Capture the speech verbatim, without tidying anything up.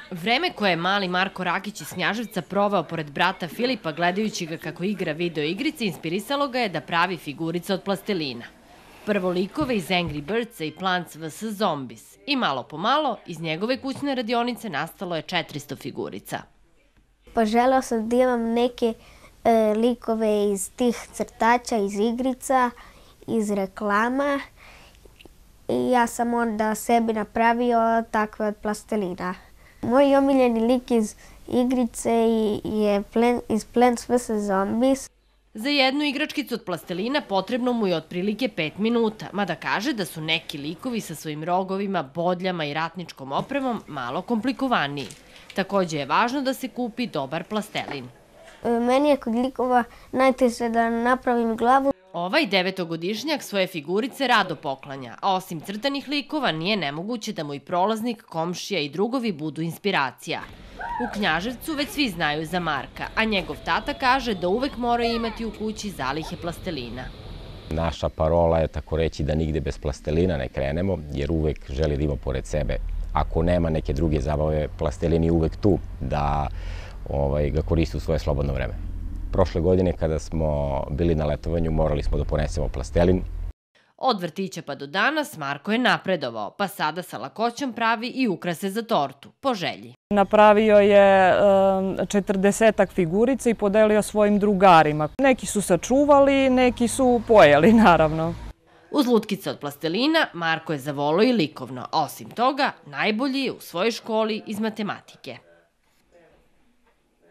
Vreme koje je mali Marko Rakić iz Knjaževca proveo pored brata Filipa gledajući ga kako igra video igrice, inspirisalo ga je da pravi figurice od plastelina. Prvo likove iz Angry Birdsa i Plants versus. Zombies i malo po malo iz njegove kućne radionice nastalo je četiristo figurica. Pa želeo sam da imam neke e, likove iz tih crtača, iz igrica, iz reklama i ja sam onda sebi napravio takve od plastelina. Moj omiljeni lik iz igrice je iz Plants versus. Zombies. Za jednu igračkicu od plastelina potrebno mu je otprilike pet minuta, mada kaže da su neki likovi sa svojim rogovima, bodljama i ratničkom opremom malo komplikovaniji. Takođe je važno da se kupi dobar plastelin. Meni je kod likova najteže da napravim glavu. Ovaj devetogodišnjak svoje figurice rado poklanja, a osim crtanih likova nije nemoguće da mu i prolaznik, komšija i drugovi budu inspiracija. U Knjaževcu već svi znaju za Marka, a njegov tata kaže da uvek moraju imati u kući zalihe plastelina. Naša parola je tako reći da nigde bez plastelina ne krenemo, jer uvek želi da ima pored sebe. Ako nema neke druge zabave, plastelin je uvek tu da ovaj, ga koristi u svoje slobodno vreme. Prošle godine kada smo bili na letovanju morali smo da ponesemo plastelin. Od vrtića pa do danas Marko je napredovao, pa sada sa lakoćom pravi i ukrase za tortu, po želji. Napravio je četrdesetak figurica i podelio svojim drugarima. Neki su sačuvali, neki su pojeli, naravno. Uz lutkice od plastelina Marko je zavoleo i likovno, a osim toga najbolji je u svojoj školi iz matematike.